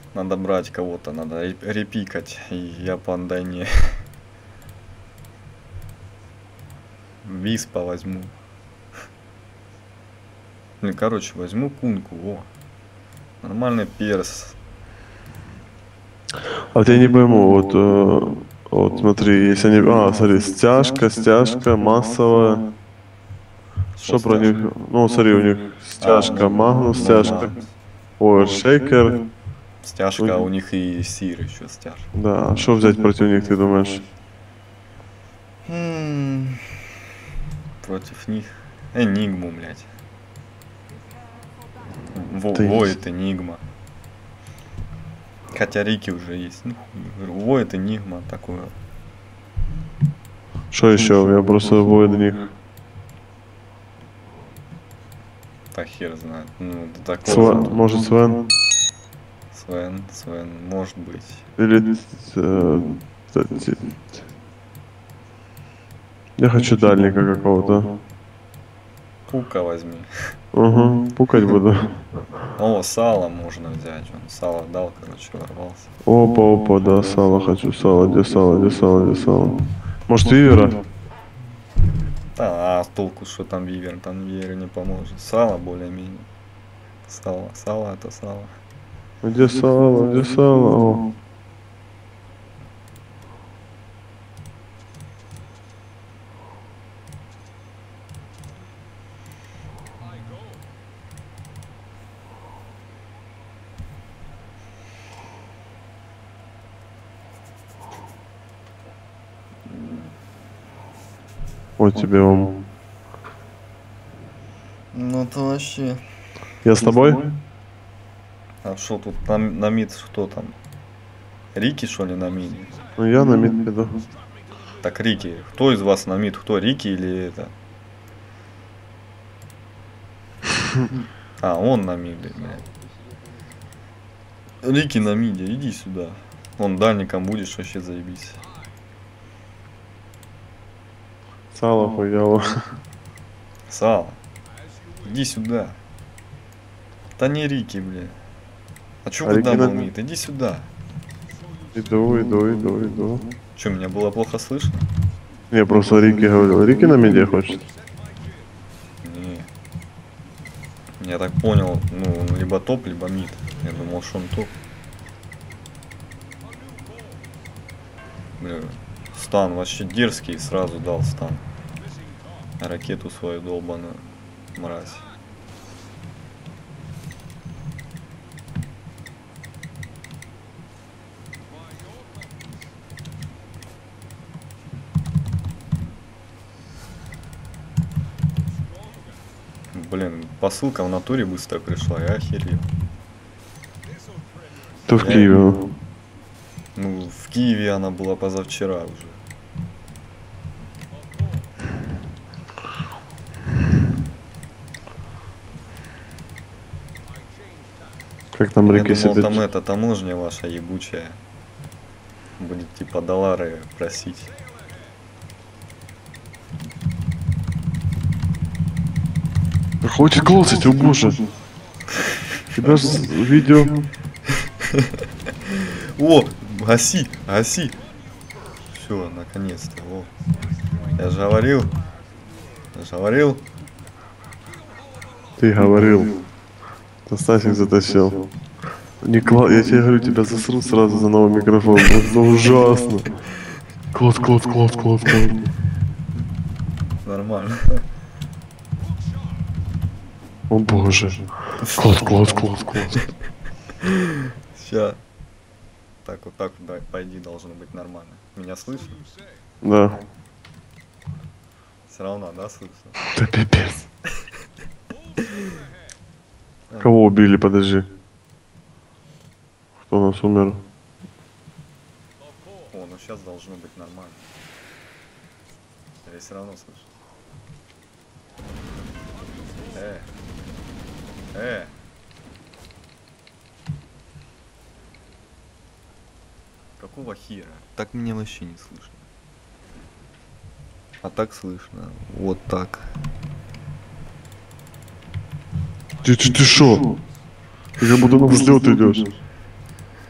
Надо брать кого-то, надо репикать. И я панда не. Виспа возьму. Ну, короче, возьму кунку. О. Нормальный перс. А вот я не пойму, вот смотри, если они... А, смотри, стяжка, массовая. Что про них? Ну, смотри, у них стяжка, магнус, стяжка. Ой, шейкер. Стяжка, а у них и сир еще стяжка. Да, что взять против них, ты думаешь? Против них. Энигму, блядь. Ты- Воет Энигма. Хотя Рики уже есть. Ну, Воет Энигма такое. Что еще? Я просто воет них. Так хер знает. Ну, до такого. Может, Свен? Свен, может быть. Или... Я хочу дальника какого-то. Пука возьми. Угу, пукать буду. О, сало можно взять. Он сало дал, короче, ворвался. Опа, да, сало хочу. Сало, где сало? Может, вивера? Да, а толку, что там вивер? Там вивер не поможет. Сало более-менее. Сало это сало. Где сало? О. Вот тебе он. Ну это вообще. Я с тобой? А что тут на мид, что там? Рики, что ли, на миде? Ну я на мид иду. Так, Рики. Кто из вас на мид? Кто, Рики или это? А, он на миде, блядь. Рики на миде, иди сюда. Он дальником будешь, вообще заебись. Сало хуяло. Сало. Иди сюда. Да не Рики, блядь. А чё вы дабл мид? Иди сюда. Иду. Чё, меня было плохо слышно? Не, просто Рики говорил. Рики на миде хочет. Не. Я так понял, ну, либо топ, либо мид. Я думал, что он топ. Бля, стан вообще дерзкий, сразу дал стан. Ракету свою долбаную, мразь. Блин, посылка в натуре быстро пришла, я охерел. Ты в Киеве? Ну, в Киеве она была позавчера уже. Как там Рики Я думал, себе... там эта таможня ваша ебучая будет типа доллары просить. Хочет клоцать, о боже. Тебя же видео... О, гаси. Все, наконец-то. О. Я же говорил. Ты говорил. Стасик затащил. Николай, я тебе говорю, тебя засрут сразу за новый микрофон. Это ужасно. Клод. Нормально. О боже. Клод. Сейчас. Так вот, да, пойди, должно быть нормально. Меня слышно? Да. Все равно, да, слышно? Да пипец. Кого убили, подожди. Кто у нас умер? О, ну сейчас должно быть нормально. Я все равно слышу. Какого хера? Так меня вообще не слышно. А так слышно. Вот так. Ты шо? Ты как будто на взлет идешь.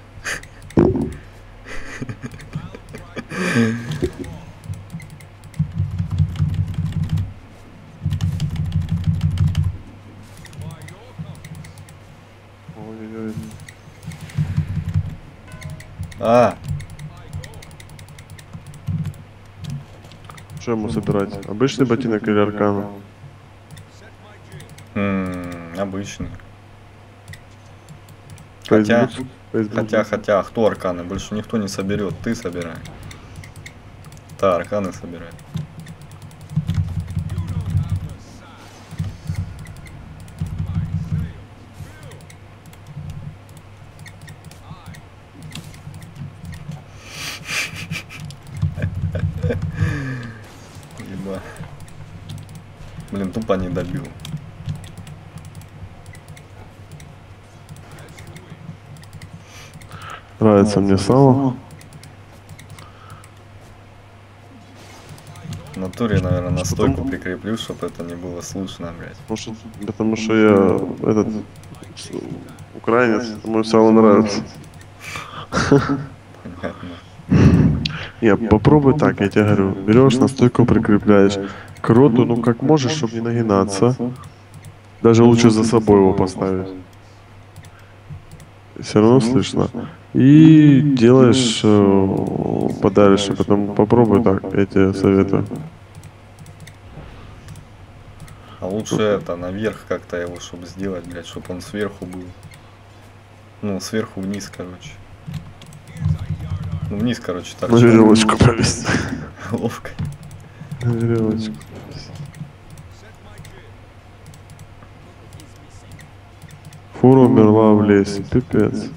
Ой-ой-ой. А, Что ему собирать? Обычный ботинок или аркана? обычный. Хотя, Facebook. хотя, кто арканы? Больше никто не соберет, ты собирай. Да, арканы собирай. Еба. Блин, тупо не добил. Нравится мне сало. В натуре, наверное, на стойку прикреплю, чтобы это не было слышно, блядь. Потому что я этот украинец, ему сало нравится. Понятно. Не, попробуй так, я тебе говорю. Берешь, на стойку прикрепляешь. К роту, ну как можешь, чтобы не нагинаться. Даже лучше за собой его поставить. Все равно слышно. И делаешь подальше, потом попробуй так, я тебе советую. А лучше это, наверх как-то его, чтобы сделать, блядь, чтобы он сверху был. Ну, сверху вниз, короче. Ну, вниз, короче, На торчал. веревочку повесить. Ловко. На веревочку. Фура умерла в лесе, пипец.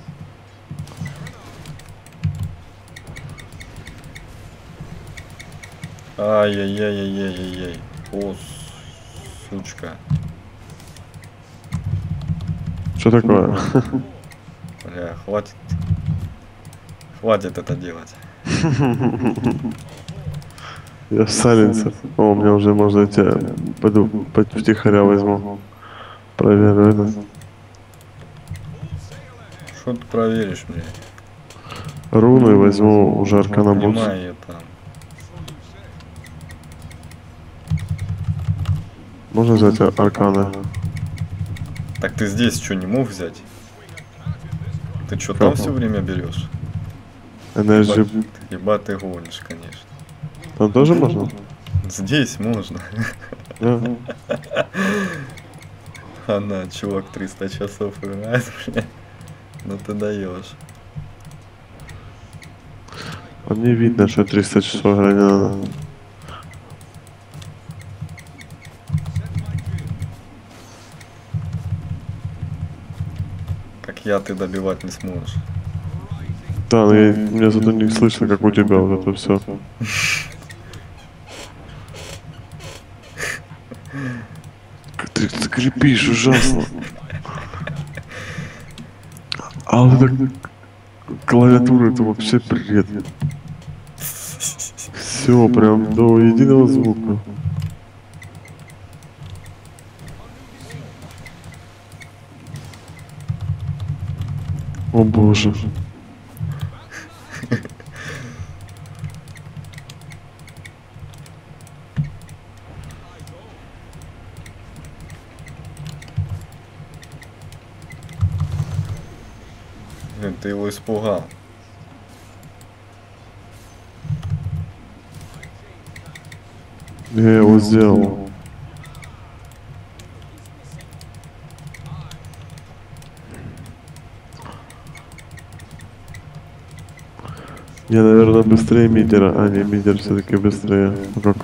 Ай-яй-яй-яй-яй-яй. О, сучка. Что такое? Бля, хватит. Хватит это делать. Я в саленце. О, у меня уже можно идти. Пойду втихаря возьму. Проверю это. Что ты проверишь мне? Руны возьму, уже аркана бутс. Понимаю я там. Можно взять арканы? Так ты здесь что, не мог взять? Ты что, там все время берешь? Энерджи. Ебать ты гонишь, конечно. Там тоже можно? Здесь можно. Да. Она, чувак, 300 часов играет, бля. Ну ты даешь. А мне видно, что 300 часов играть не надо. Как я, ты добивать не сможешь. Да, но меня зато не слышно, как у тебя вот это все. Ты крепишь ужасно. А вот эта клавиатура, это вообще бред. Все, прям до единого звука. О боже. Блин, ты его испугал. Я его сделал. Я, наверное, быстрее мидера. А, не, мидер все-таки быстрее. Как,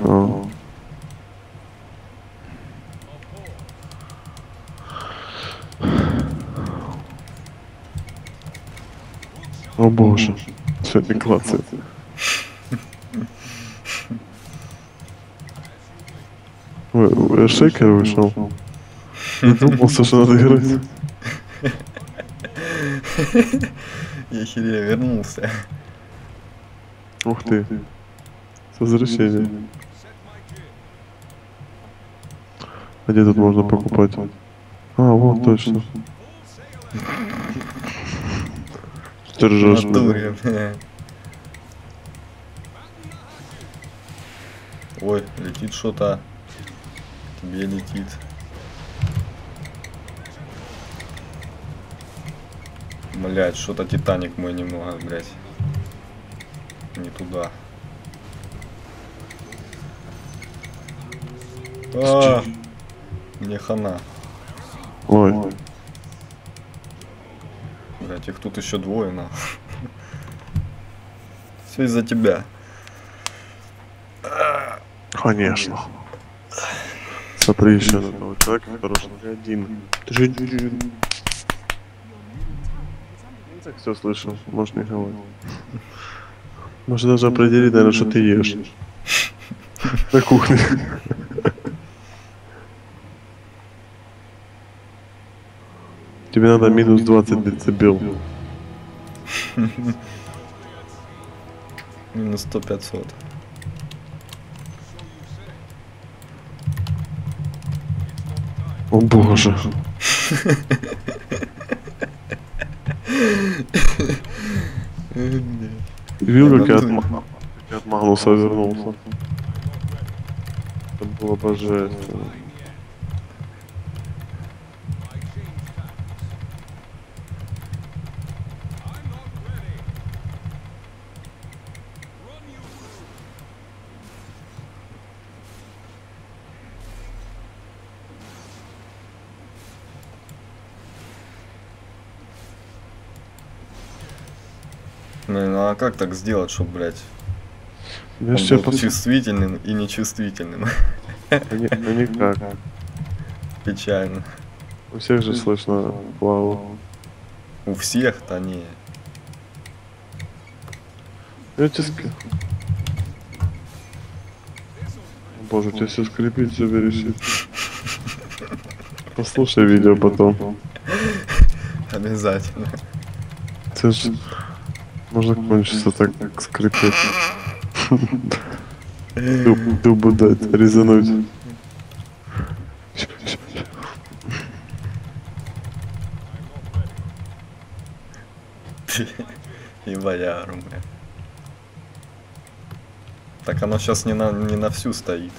О боже. Сегодня клацает. Ой, шейкер вышел. Я думался, что надо играть. Я хере вернулся. Ух ты. С возвращением. А где тут можно покупать? А, вот точно. Ты ржешь, В натуре, бля. Ой, летит что-то. Тебе летит. Блять, что-то Титаник мой немного, блять. Не туда. Мне хана. Ой. Блять, их тут еще двое, на. Все из-за тебя. Конечно. Смотри еще на этого человека, хороший один. Ты же... Я так все слышал, может не говорить. Может даже определить, наверное, что ты ешь. На кухне. Тебе надо минус 20 децибел. Минус 100-500. О боже. Видел, как я от Магнуса вернулся? Это было божественно. Ну а как так сделать, чтобы, блядь, Я он ж тебе был чувствительным и нечувствительным? никак. Печально. У всех же слышно плаву. У всех-то не. Я тебе Боже, у тебя все скрипит, все верещит. Послушай видео потом. Обязательно. Это же... Можно кончиться так скрипеть. Дубу дать, резануть. И бояру, бля. Так оно сейчас не на всю стоит.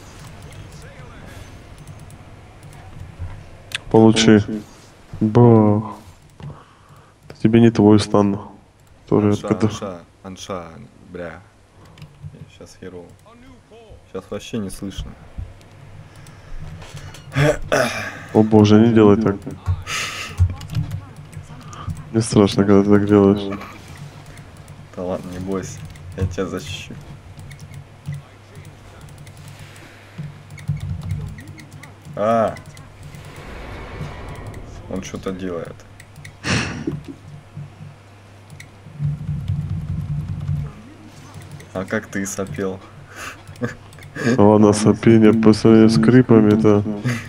Получи. Бах. Это тебе не твой стан. Который Анша, бля. Сейчас херово. Сейчас вообще не слышно. О боже, не делай так. Мне страшно, когда ты так делаешь. Да ладно, не бойся. Я тебя защищу. Он что-то делает. А как ты сопел? Ладно, сопение по сравнению с скрипами-то.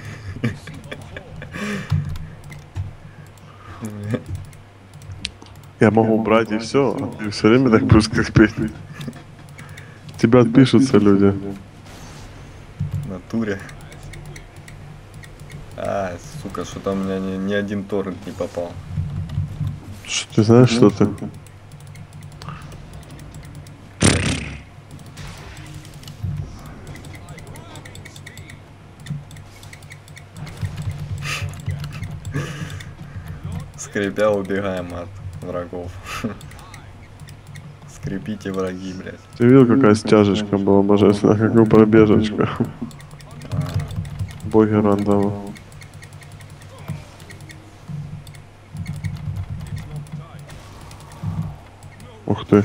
Я могу убрать и все, а ты все время так будешь скрипеть. Тебя отпишутся люди. В натуре. Сука, что-то у меня ни один торрент не попал. Ты знаешь, что ты? Скрипя, убегаем от врагов. Скрипите, враги, блядь. Ты видел, какая стяжечка была божественная, какая пробежечка. Боги рандома. Ух ты.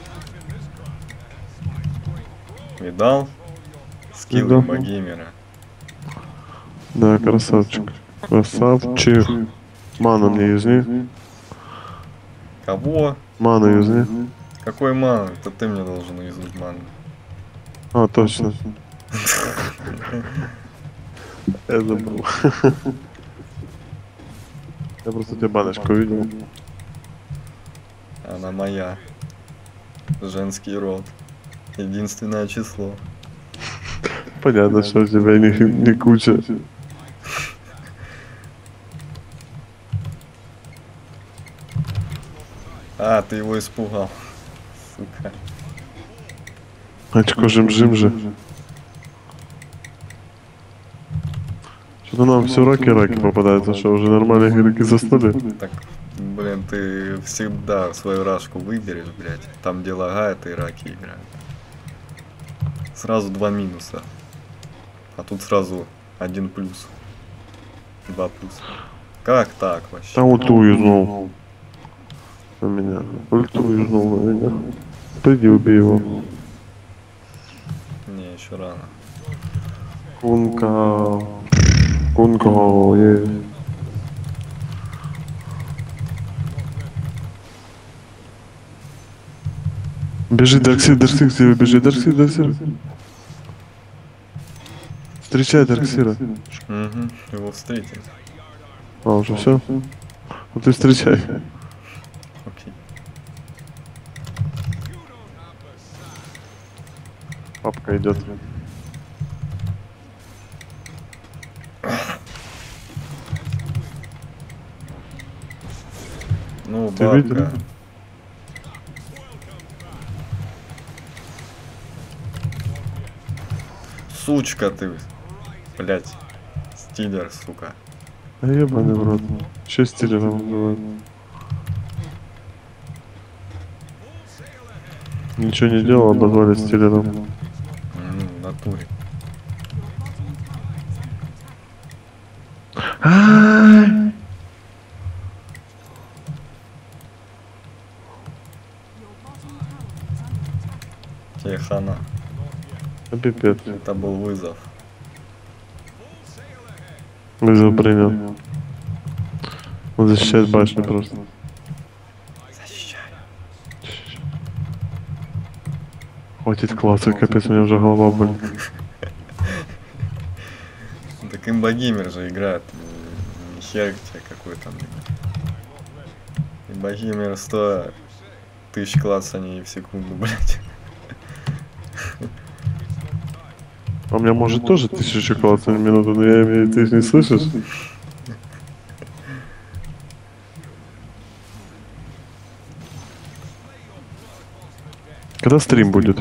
Видал? Скиллы Да. богеймера. Да, красавчик. Красавчик. Ману мне юзни. Кого? Ману юзни. Какой ман? Это ты мне должен юзнуть ману. А, точно. Я забыл. Я просто тебе баночку видел. Она моя. Женский род. Единственное число. Понятно, что у тебя не куча. Ты его испугал. Сука. Очко жим-жим же. Что-то нам все раки попадаются, что уже нормальные игроки заснули. Так, блин, ты всегда свою рашку выберешь, блядь. Там, где лагает, и раки играют. Сразу 2 минуса. А тут сразу 1 плюс. 2 плюс. Как так вообще? Там ульту юзнул на меня. Ульту юзнул на меня. Пойди убей его. Не, еще рано. Кунка. Кунка. Бежи, Дарксир, Дарксир, к тебе бежи, Дарксир, Дарксир. Встречай Дарксира. Угу, его встретим. А, уже все? Ну ты встречай. Окей. Папка идет. Ну, Ты видел? бабка. Сучка ты. Блять. Стиллер, сука. А ебаный в рот. Еще стилером убивают. Ничего не делал, обозвали стилером. В натуре. Тебе хана. А пипец. Это был вызов. Вызов принял. Он защищает башню просто. Защищаю. Хватит класса, капец, у меня уже голова болит. Так имбогеймер же играет. Не хер тебе какой там. Имбогеймер 100 тысяч классаний в секунду, блять. А у меня может тоже 1000 классов в минуту, но я имею, ты не слышишь? Когда стрим будет?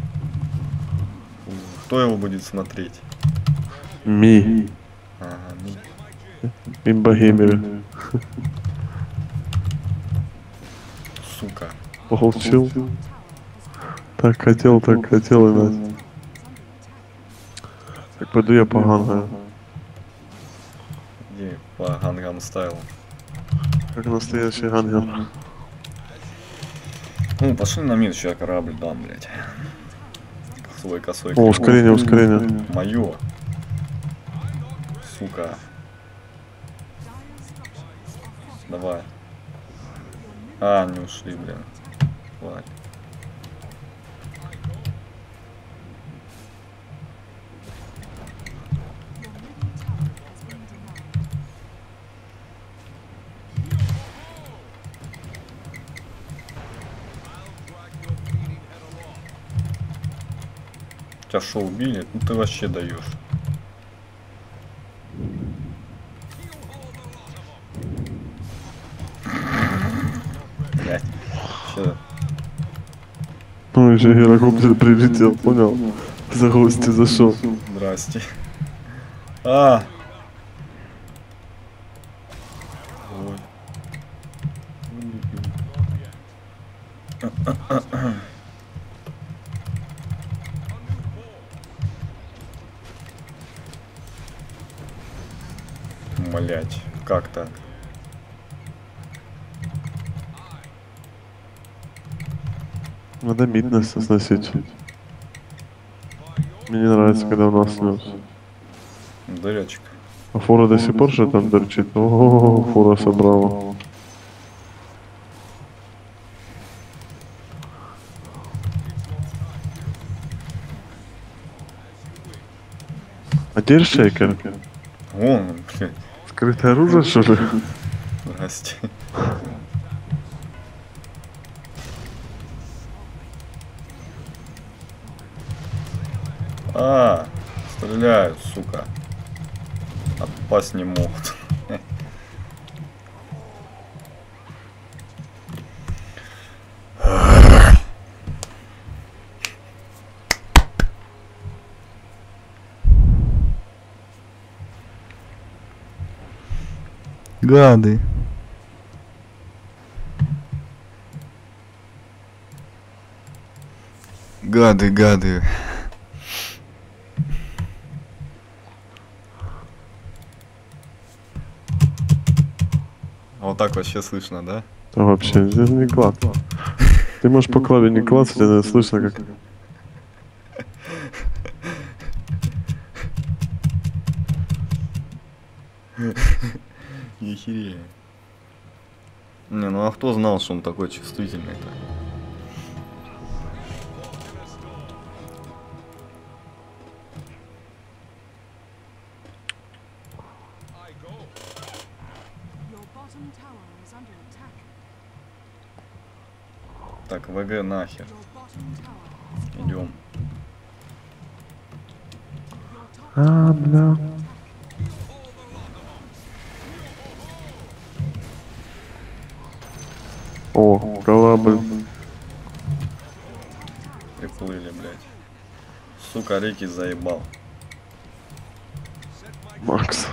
Кто его будет смотреть? Ми. Ага, Имбогеймеры. сука. Получил. Так хотел и нас. Так пойду я по гангаю. Иди по гангам стайлу. Как настоящий ганган. Ну, пошли на мид, сейчас я корабль дам, блять. Свой косой. О, ускорение, ускорение. Мое. Сука. Давай. А, не ушли, блин. Ладно. Тебя шо, убили? Ну ты вообще даешь. Блять. Че? Ну, еще гирокоптер прилетел, понял? За гости зашел. Здрасте. А! Ой. Блять, как так? Надо миднес сносить. Мне не нравится, когда у нас снес. Дырочка. А фура до сих пор что там торчит? О, фура собрала. А теперь шейкер. Вон, блядь. Скрытое оружие, что ли? Здрасте. А, стреляют, сука. Отпасть не могут. Гады. Гады, гады. Вот так вообще слышно, да? А вообще, здесь не класс. Ты можешь по клаве не классать, это слышно как... Ехерее. Не, ну а кто знал, что он такой чувствительный-то? Так, ВГ нахер. Идем. А, бля. О, корабль. Приплыли, блядь. Сука, Рики заебал. Макс.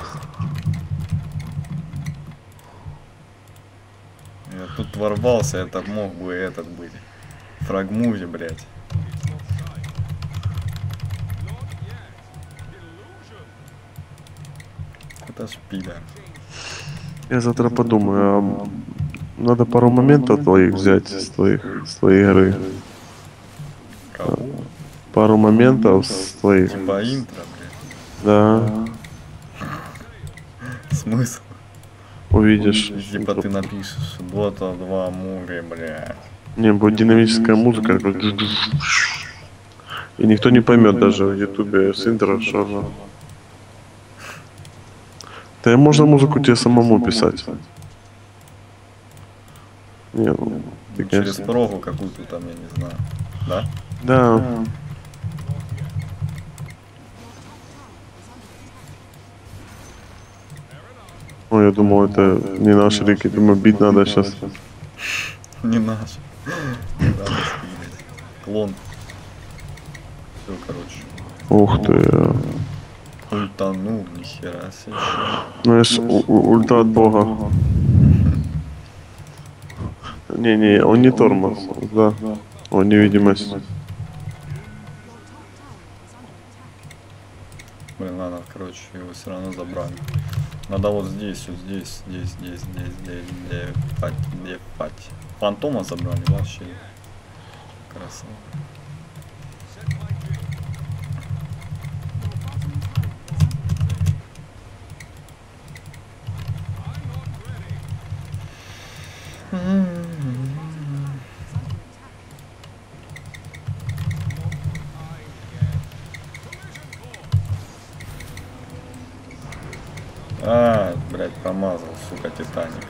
Я тут ворвался, это мог бы этот быть. Фрагмуви, блядь. Это ж пидор. Я завтра подумаю, а надо пару моментов твоих взять с твоей игры. Кого? Пару моментов с твоих. Типа интро, блядь. Да, Смысл? увидишь. И типа ты напишешь Dota 2 море, блядь. Не, будет динамическая музыка. И никто не поймет даже в ютубе с интро, что она. Да и можно музыку тебе самому писать. Не, ну, ты, Через конечно. прогу какую-то там, я не знаю. Да? Да. Ну, я думал, это не наш Рики. Думаю, бить надо сейчас. Не наш. Не надо скидывать. Клон. Все, короче. Ух ты. Ультанул, нихера себе. Ну, я ж ульта от бога. Не, он не тормоз. Да. Он невидимость. Блин, ладно, короче, его все равно забрали. Надо вот здесь, где пать. Фантома забрали, вообще. Красава. А, блядь, промазал, сука, Титаник.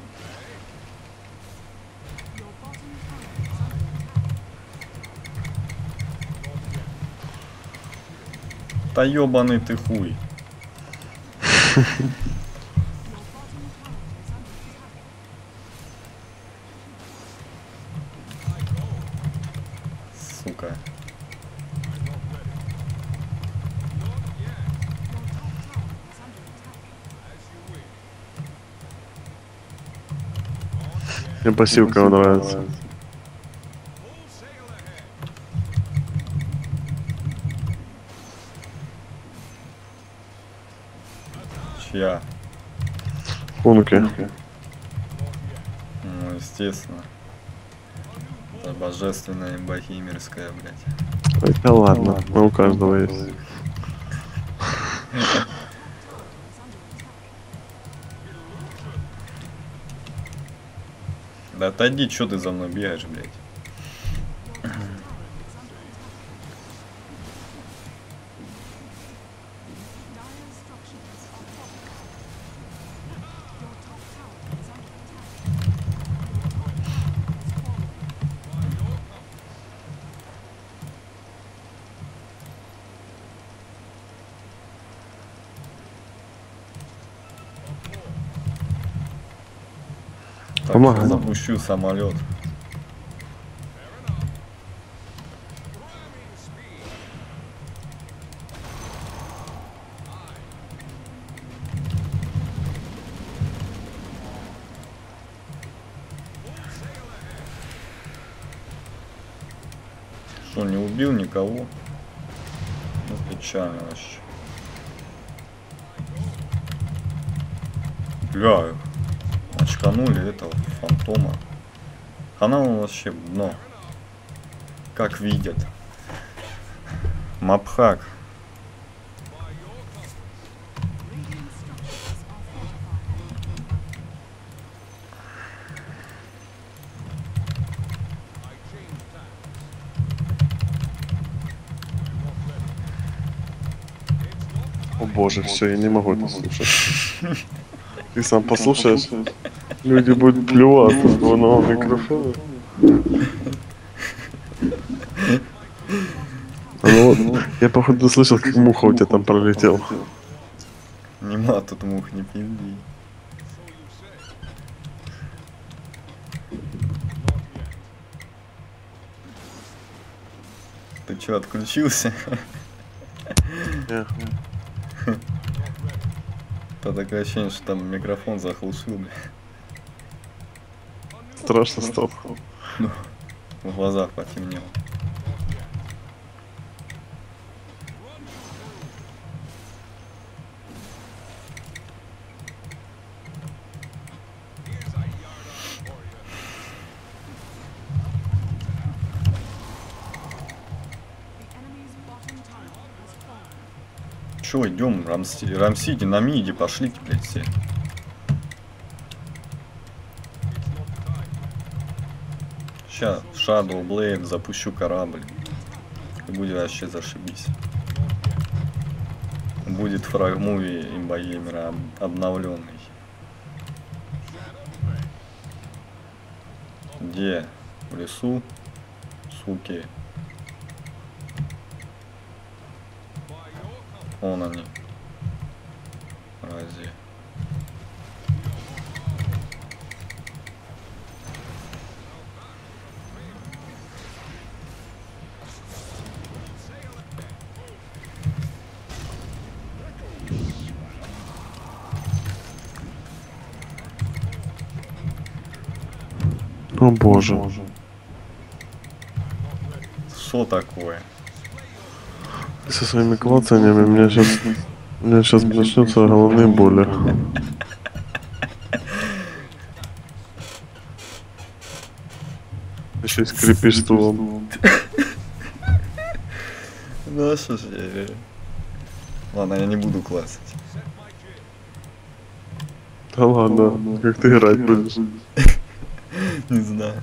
Да ёбаный ты хуй. Сука. Мне пассивка нравится. Чья? Хунки. Ну, естественно. Это божественная богемерская, блядь. Это ладно, но у каждого есть. Да отойди, что ты за мной бегаешь, блядь? Так, Помогай. сейчас запущу самолет. Что, не убил никого? Ну, печально вообще. Бля, очканули этого фантома. Она он вообще дно. Как видят. Мапхак. О боже, все, я не могу это слушать. Ты сам послушаешь, люди будут плеваться с твоего нового микрофона. Ну вот, я походу слышал, как муха у тебя там пролетел. Нема тут мух, не пизди. Ты чё, отключился? Это такое ощущение, что там микрофон заглушил, бля. Страшно стало. Ну, в глазах потемнело. Чё, идем, Рамсиди на миди, пошлите, блядь, все. Сейчас в Shadow Blade запущу корабль. И будет вообще зашибись. Будет фрагмуви имбогеймера обновленный. Где? В лесу? Суки. Вон они. Разве? О боже. Что такое? Со своими клацаниями у меня сейчас начнутся головные боли. Еще и скрипишь стулом. Ну что ж, ладно, я не буду классить. Да ладно, как ты играть будешь? Не знаю.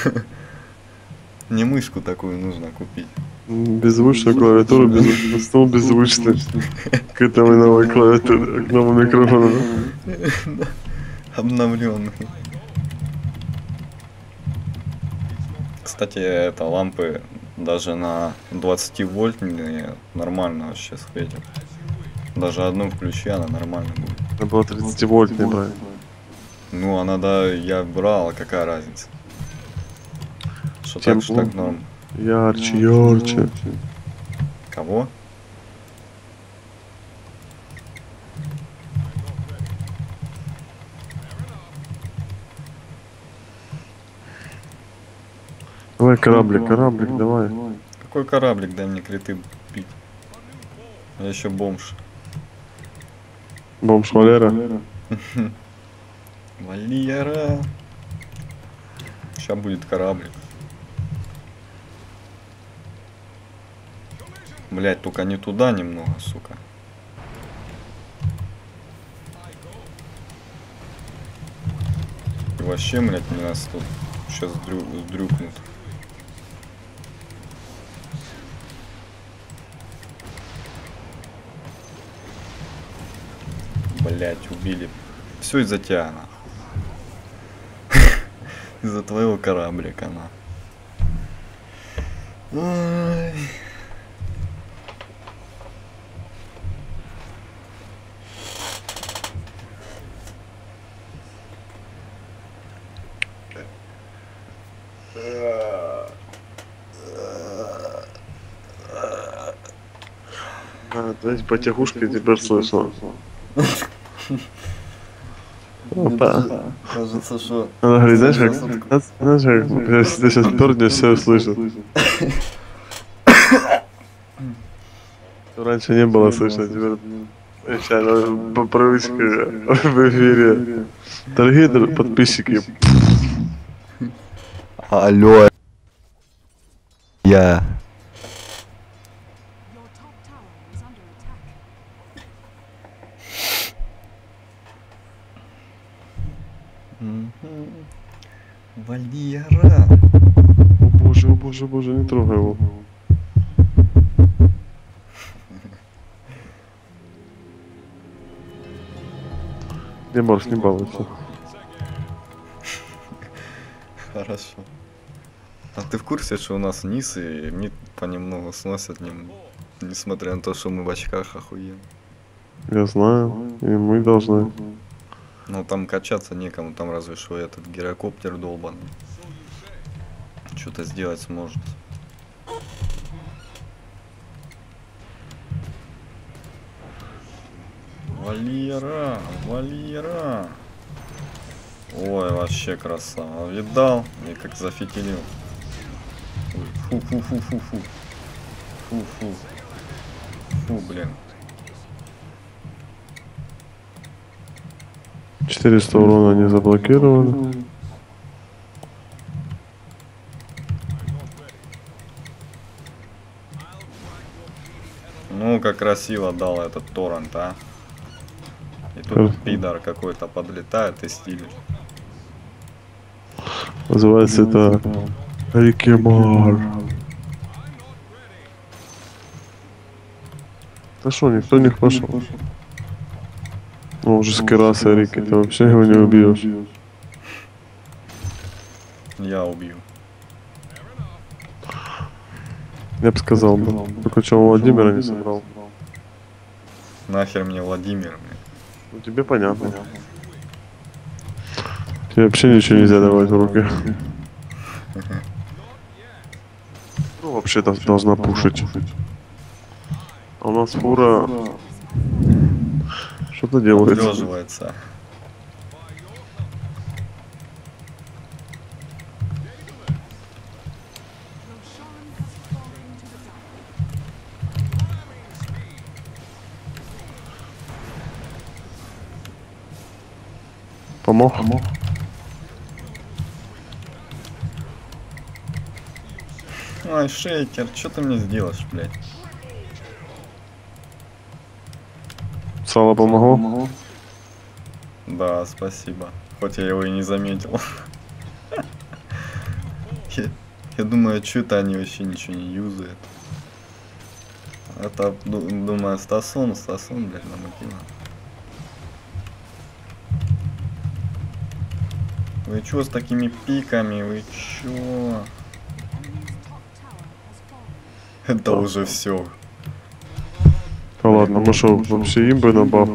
Мне мышку такую нужно купить. Беззвучную клавиатуру, стол беззвучный. К этому новой клавиатуре, к новому микрофону. Обновленный. Кстати, это лампы даже на 20 вольтные нормально вообще светят. Даже одну включи, она нормально будет. Она была 30 вольтной, брать. Ну, она, да, я брал, какая разница? Что Тем так, что так норм. Ярче, ярче. Кого? Давай кораблик, кораблик, давай. Какой кораблик, дай мне криты пить. Я еще бомж. Бомж Валера. Валера. Сейчас будет кораблик. Блять, только не туда немного, сука. И вообще, блять, меня нас тут сейчас сдрюкнут. Блять, убили. Все из-за тебя, нахуй. Из-за твоего кораблика, на. Ой. Знаете, потягушка теперь слышно. Опа. Кажется, что... Она говорит, знаешь, как ты сейчас пернешь, все услышат. Раньше не было слышно, теперь сейчас по привычке в эфире. Дорогие подписчики, Алло, я. Your top tower is under attack. Валера. о боже, боже, не трогай его. Не Марс, не балуйся. Хорошо. А ты в курсе, что у нас низ и мид понемногу сносят, несмотря на то, что мы в очках охуенно? Я знаю, и мы должны. Ну там качаться некому, там разве что этот гирокоптер долбанный что-то сделать сможет. Валера, Валера. Ой, вообще красава. Видал? Я как зафитилил. Фу-фу-фу-фу-фу. Фу-фу. Фу, блин. 400 урона не заблокировали. Ну, как красиво дал этот торрент, а. И тут пидор какой-то подлетает и стилит. Называется это Рикимар. Да что, никто не пошел. Ну, уже с керасой Рики, ты вообще его не убьешь. Я убью. Я бы сказал бы. Только что Владимира не собрал. Нахер мне Владимир, блин. Ну тебе понятно. Тебе вообще ничего нельзя давать в руки. Ну вообще-то должна пушить. А у нас фура что-то делает. Отлеживается. Помог? Ай, шейкер, что ты мне сделаешь, блядь? Сало помогло? Да, спасибо. Хоть я его и не заметил. Я думаю, что это они вообще ничего не юзают. Это, думаю, Стасон, блядь, намутила. Вы чё с такими пиками? Вы чё? Это уже все. Да ладно, мы что, вообще имбы на баф?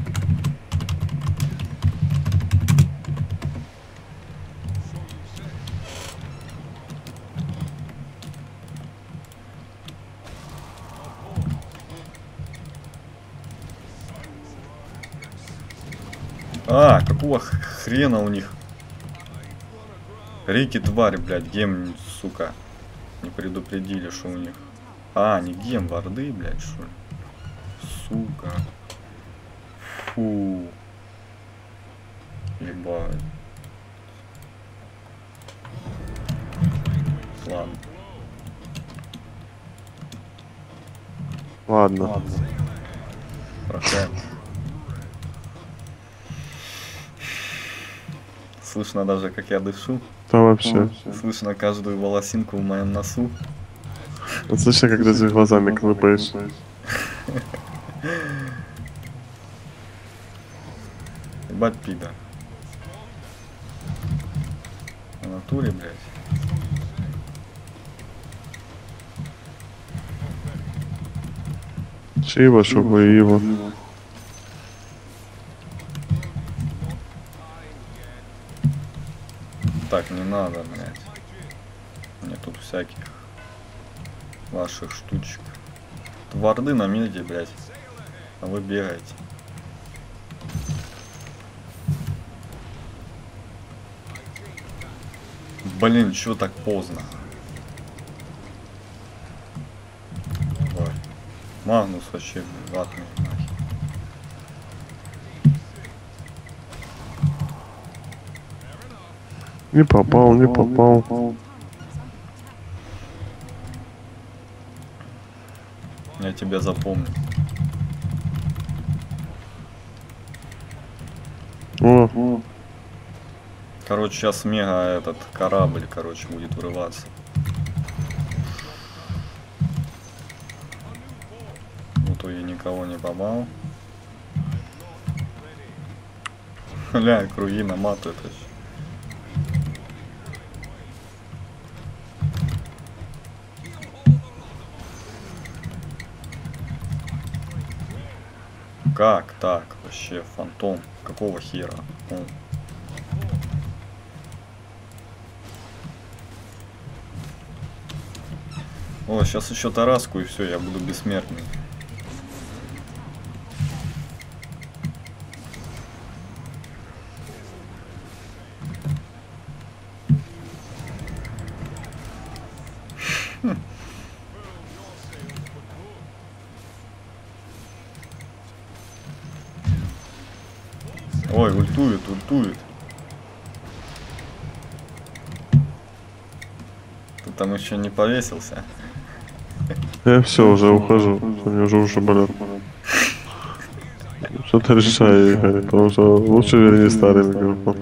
А, какого хрена у них? Рики, тварь, блядь, гем, сука. Не предупредили, что у них. А, не гем, варды, блядь, что ли? Сука. Фу. Ебать. Ладно. Ладно. Проходим. Слышно даже, как я дышу. Да вообще. Слышно каждую волосинку в моем носу. Слышно, когда ты глазами клыпаешь. Ебать, пидор. В натуре, блядь. Шива, чтобы его. Так, не надо, блядь. Мне тут всяких ваших штучек. Варды на меди, блядь. А вы бегаете. Блин, чё так поздно? Ой. Магнус вообще ватный, нахер. Не попал, не попал. Tower is under attack. Я тебя запомню. О, Короче, сейчас мега этот корабль, короче, будет врываться. В итоге никого не попал. Бля, круги наматывает вообще. Как так? Вообще, фантом. Какого хера? Он. О, сейчас еще Тараску и все, я буду бессмертный. Ой, ультует, ультует. Ты там еще не повесился? я все, уже ухожу. Мне уже уши болят. Что-то решаю, Игорь, потому что лучше верни старый микрофон.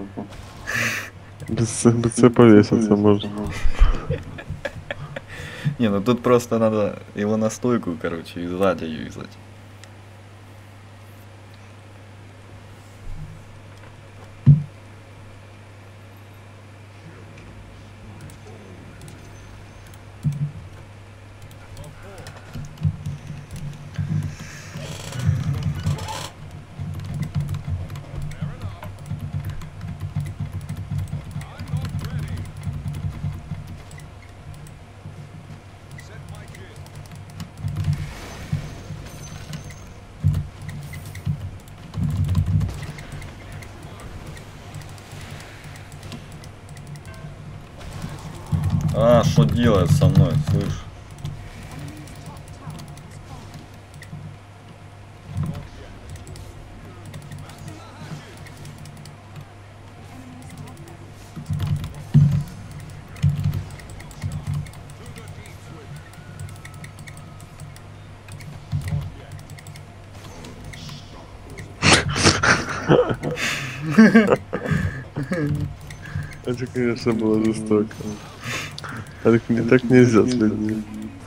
Без ЦП повеситься можно. Не, ну тут просто надо его настойку, короче, юзать ее юзать. А, что делает со мной, слышь? Это, конечно, было жестоко. Так нельзя с людьми.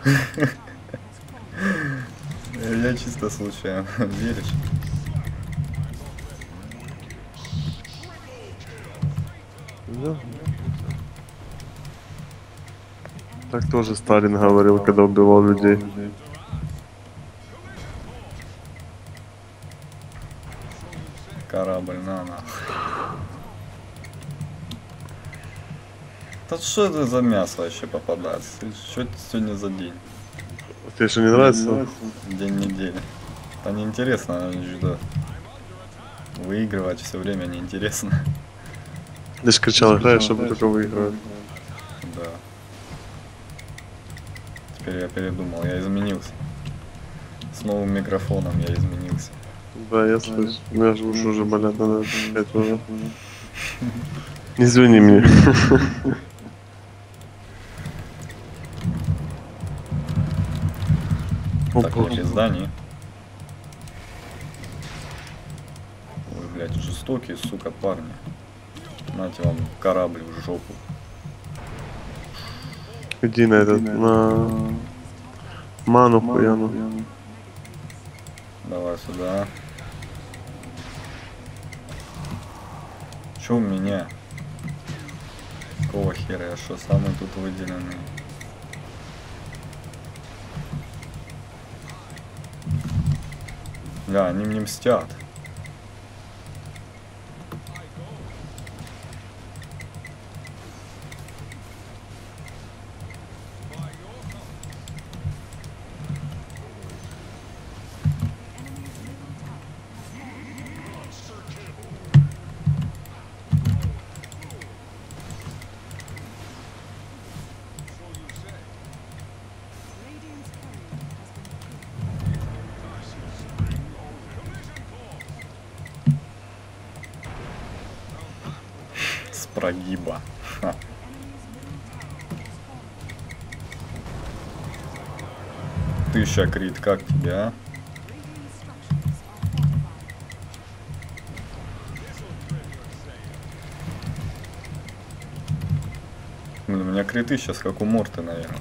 Я чисто случайно. Веришь? Да. Так тоже Сталин говорил, когда убивал людей. Корабль, на нахуй. Да что это за мясо вообще попадается? Что это сегодня за день? Тебе что, не нравится? День недели. Это неинтересно, что выигрывать все время неинтересно. Ты же кричал, играешь, чтобы только выигрывать. Да. Теперь я передумал, я изменился. С новым микрофоном я изменился. Да, я слышу. У меня же уши уже болят, надо опять уже. Не звони мне. Так, не пизда, не. Ой, блядь, жестокие, сука, парни. Нате вам корабль в жопу. Иди на этот, на ману хуяну. Давай сюда. Чё у меня? Какого хера? Я что, самый тут выделенный? Бля, они мне мстят. Radiant's courier has been killed. прогиба. Ха. Тысяча крит, как тебе, а? Блин, у меня криты сейчас как у Морты, наверное.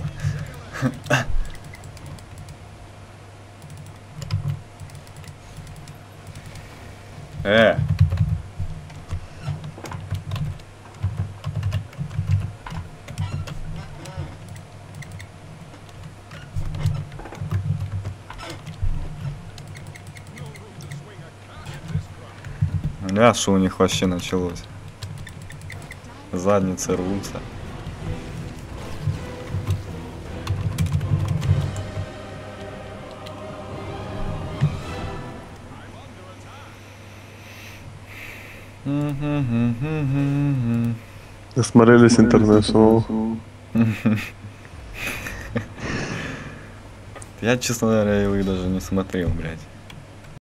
Ля, что у них вообще началось? Задницы рвутся. Насмотрелись International. Я, честно говоря, его и даже не смотрел, блядь.